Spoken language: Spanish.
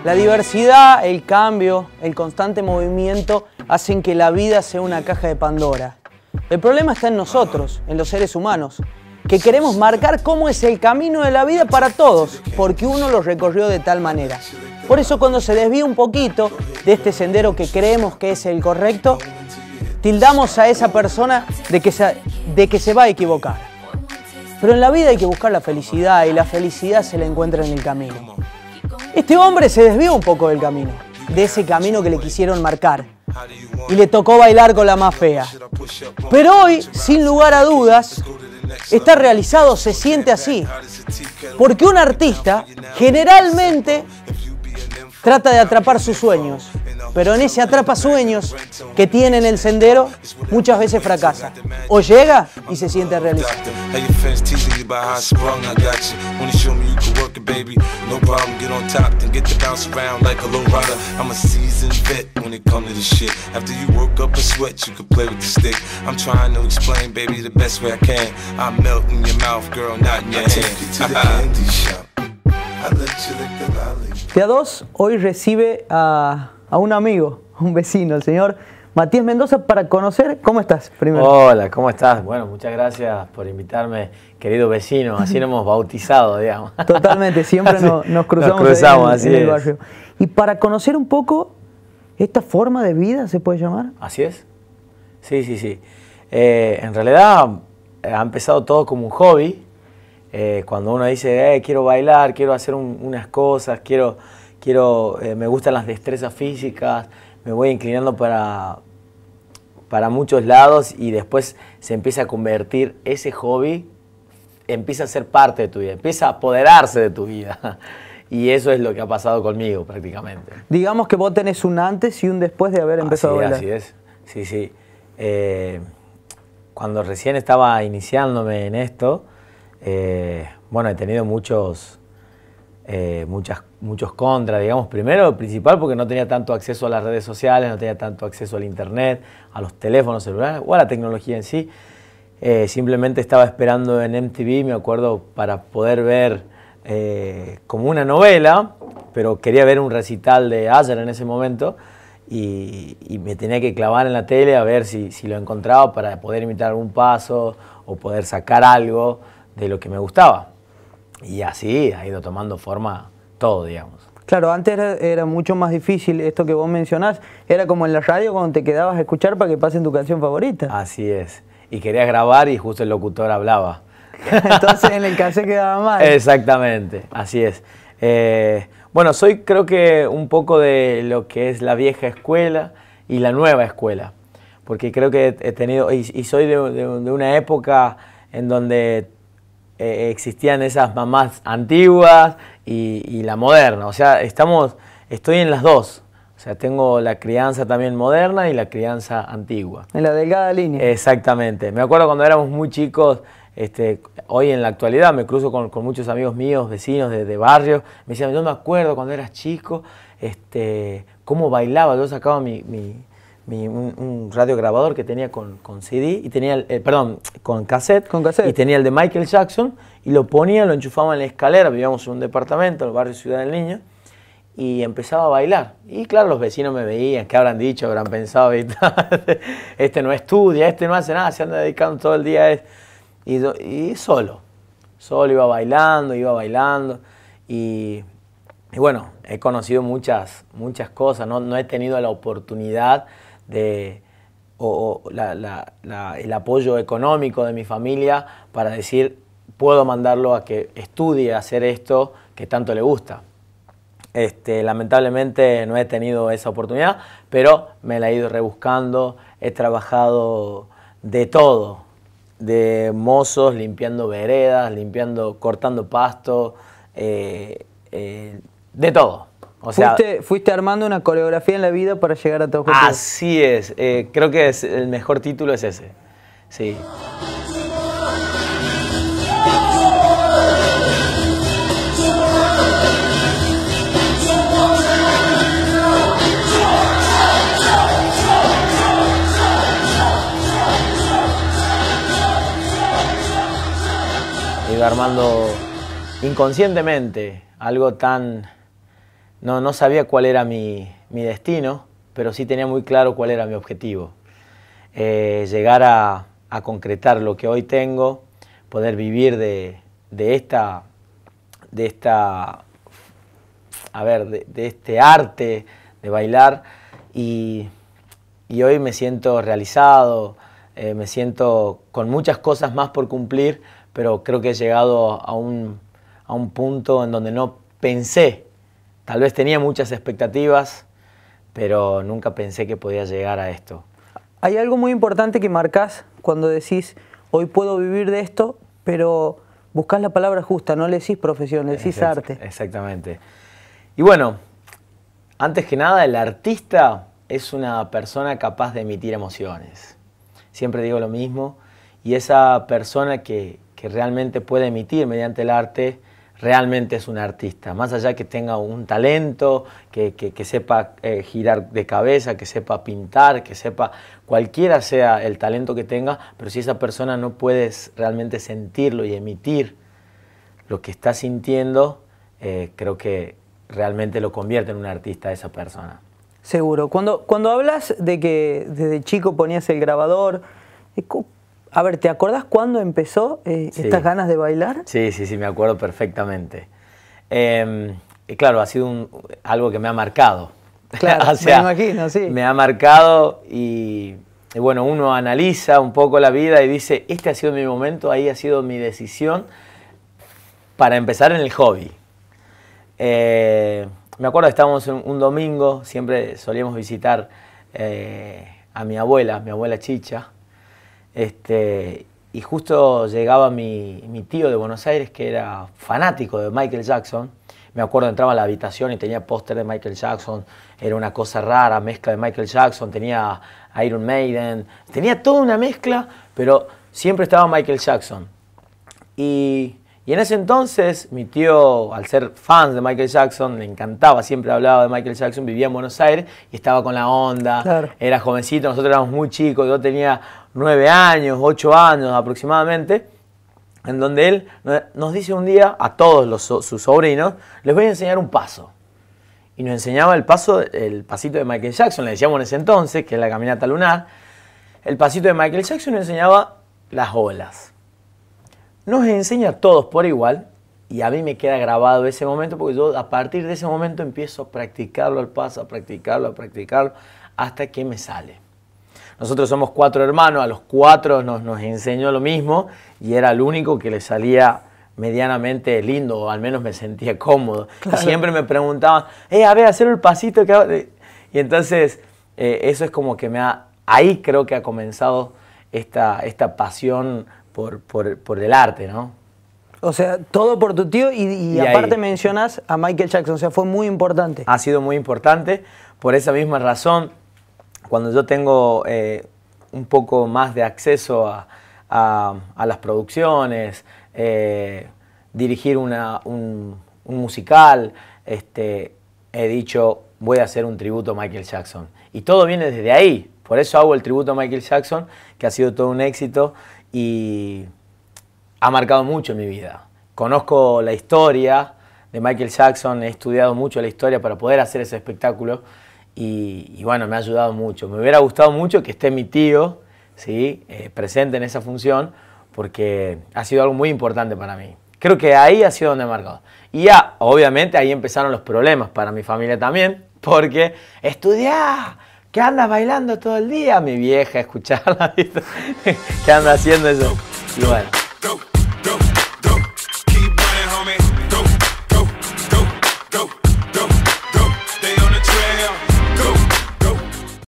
La diversidad, el cambio, el constante movimiento hacen que la vida sea una caja de Pandora. El problema está en nosotros, en los seres humanos, que queremos marcar cómo es el camino de la vida para todos, porque uno lo recorrió de tal manera. Por eso cuando se desvía un poquito de este sendero que creemos que es el correcto, tildamos a esa persona de que se va a equivocar. Pero en la vida hay que buscar la felicidad y la felicidad se la encuentra en el camino. Este hombre se desvió un poco del camino, de ese camino que le quisieron marcar, y le tocó bailar con la más fea. Pero hoy, sin lugar a dudas, está realizado, se siente así, porque un artista generalmente trata de atrapar sus sueños, pero en ese atrapa sueños que tiene en el sendero, muchas veces fracasa. O llega y se siente realizado. Día 2, hoy recibe a un amigo, un vecino, el señor Matías Mendoza, para conocer. ¿Cómo estás? Primero. Hola, ¿cómo estás? Bueno, muchas gracias por invitarme, querido vecino. Así nos hemos bautizado, digamos. Totalmente, siempre nos cruzamos en el barrio. Y para conocer un poco esta forma de vida, ¿se puede llamar? Así es. Sí. En realidad ha empezado todo como un hobby. Cuando uno dice, quiero bailar, quiero hacer unas cosas, me gustan las destrezas físicas, me voy inclinando para muchos lados y después se empieza a convertir ese hobby, empieza a ser parte de tu vida, empieza a apoderarse de tu vida. Y eso es lo que ha pasado conmigo prácticamente. Digamos que vos tenés un antes y un después de haber empezado a bailar. Así es, sí. Cuando recién estaba iniciándome en esto, bueno, he tenido muchos contras, digamos. Primero, principal, porque no tenía tanto acceso a las redes sociales, no tenía tanto acceso al internet, a los teléfonos celulares o a la tecnología en sí. Simplemente estaba esperando en MTV, me acuerdo, para poder ver como una novela, pero quería ver un recital de Asher en ese momento y me tenía que clavar en la tele a ver si lo encontraba para poder imitar algún paso o poder sacar algo de lo que me gustaba. Y así ha ido tomando forma todo, digamos. Claro, antes era mucho más difícil esto que vos mencionás. Era como en la radio cuando te quedabas a escuchar para que pasen tu canción favorita. Así es. Y querías grabar y justo el locutor hablaba. Entonces en el cassette quedaba mal. Exactamente, así es. Bueno, soy creo que un poco de lo que es la vieja escuela y la nueva escuela. Porque creo que he tenido, y soy de una época en donde existían esas mamás antiguas y la moderna. O sea, estoy en las dos. O sea, tengo la crianza también moderna y la crianza antigua. En la delgada línea. Exactamente. Me acuerdo cuando éramos muy chicos, hoy en la actualidad me cruzo con muchos amigos míos, vecinos de barrio. Me decían, yo me acuerdo cuando eras chico, cómo bailaba. Yo sacaba un radiograbador que tenía con CD, y tenía con cassette, y tenía el de Michael Jackson, y lo ponía, lo enchufaba en la escalera, vivíamos en un departamento, en el barrio Ciudad del Niño, y empezaba a bailar. Y claro, los vecinos me veían, ¿qué habrán dicho? Habrán pensado, este no estudia, este no hace nada, se anda dedicando todo el día a esto. Y solo iba bailando, y bueno, he conocido muchas cosas, no he tenido la oportunidad el apoyo económico de mi familia para decir, puedo mandarlo a que estudie a hacer esto que tanto le gusta. Lamentablemente no he tenido esa oportunidad, pero me la he ido rebuscando, he trabajado de todo, de mozos, limpiando veredas, cortando pasto, de todo. O sea, fuiste armando una coreografía en la vida para llegar a tu objetivo. Así es, creo que el mejor título es ese, sí. He ido armando inconscientemente algo tan no sabía cuál era mi destino, pero sí tenía muy claro cuál era mi objetivo. Llegar a concretar lo que hoy tengo, poder vivir de este arte de bailar, y hoy me siento realizado, me siento con muchas cosas más por cumplir, pero creo que he llegado a un punto en donde no pensé, tal vez tenía muchas expectativas, pero nunca pensé que podía llegar a esto. Hay algo muy importante que marcás cuando decís, hoy puedo vivir de esto, pero buscás la palabra justa, no le decís profesión, le decís arte. Exactamente. Y bueno, antes que nada, el artista es una persona capaz de emitir emociones. Siempre digo lo mismo, y esa persona que realmente puede emitir mediante el arte, realmente es un artista. Más allá que tenga un talento, que sepa girar de cabeza, que sepa pintar, que sepa, cualquiera sea el talento que tenga, pero si esa persona no puede realmente sentirlo y emitir lo que está sintiendo, creo que realmente lo convierte en un artista esa persona. Seguro. Cuando hablas de que desde chico ponías el grabador, a ver, ¿te acordás cuándo empezó estas ganas de bailar? Sí, me acuerdo perfectamente. Claro, ha sido algo que me ha marcado. Claro, o sea, me imagino, sí. Me ha marcado y bueno, uno analiza un poco la vida y dice, este ha sido mi momento, ahí ha sido mi decisión para empezar en el hobby. Me acuerdo que estábamos un domingo, siempre solíamos visitar a mi abuela Chicha, y justo llegaba mi tío de Buenos Aires, que era fanático de Michael Jackson. Me acuerdo, entraba a la habitación y tenía póster de Michael Jackson, era una cosa rara, mezcla de Michael Jackson, tenía Iron Maiden, tenía toda una mezcla, pero siempre estaba Michael Jackson. Y en ese entonces, mi tío, al ser fan de Michael Jackson, le encantaba, siempre hablaba de Michael Jackson, vivía en Buenos Aires y estaba con la onda, claro. Era jovencito, nosotros éramos muy chicos, yo tenía 9 años, 8 años aproximadamente, en donde él nos dice un día a todos sus sobrinos, les voy a enseñar un paso. Y nos enseñaba el pasito de Michael Jackson, le decíamos en ese entonces, que es la caminata lunar. El pasito de Michael Jackson nos enseñaba las olas. Nos enseña a todos por igual, y a mí me queda grabado ese momento, porque yo a partir de ese momento empiezo a practicarlo al paso, a practicarlo, hasta que me sale. Nosotros somos 4 hermanos, a los 4 nos enseñó lo mismo, y era el único que le salía medianamente lindo, o al menos me sentía cómodo. Claro. Y siempre me preguntaban, a ver, hacer el pasito. Y entonces, eso es como que ahí creo que ha comenzado esta pasión por el arte, ¿no? O sea, todo por tu tío y aparte mencionas a Michael Jackson, o sea, fue muy importante. Ha sido muy importante, por esa misma razón, cuando yo tengo un poco más de acceso a las producciones, dirigir un musical, he dicho, voy a hacer un tributo a Michael Jackson. Y todo viene desde ahí, por eso hago el tributo a Michael Jackson, que ha sido todo un éxito y ha marcado mucho en mi vida. Conozco la historia de Michael Jackson, he estudiado mucho la historia para poder hacer ese espectáculo y bueno, me ha ayudado mucho. Me hubiera gustado mucho que esté mi tío, ¿sí? Presente en esa función, porque ha sido algo muy importante para mí. Creo que ahí ha sido donde he marcado. Y ya, obviamente, ahí empezaron los problemas para mi familia también, porque estudiá, ¿qué andas bailando todo el día? Mi vieja, escucharla, ¿qué anda haciendo eso? Y bueno.